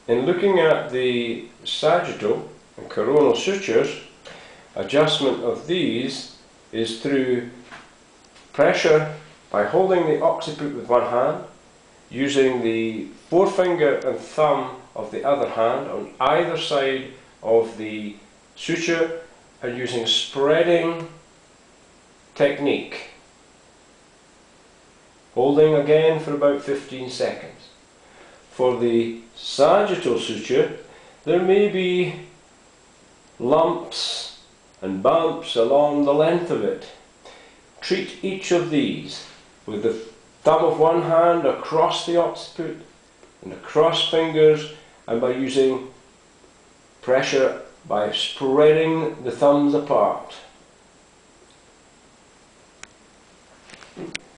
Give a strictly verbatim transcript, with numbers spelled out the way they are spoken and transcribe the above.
In looking at the sagittal and coronal sutures, adjustment of these is through pressure by holding the occiput with one hand, using the forefinger and thumb of the other hand on either side of the suture, and using spreading technique. Holding again for about fifteen seconds. For the sagittal suture, there may be lumps and bumps along the length of it. Treat each of these with the thumb of one hand across the occiput and across fingers, and by using pressure by spreading the thumbs apart.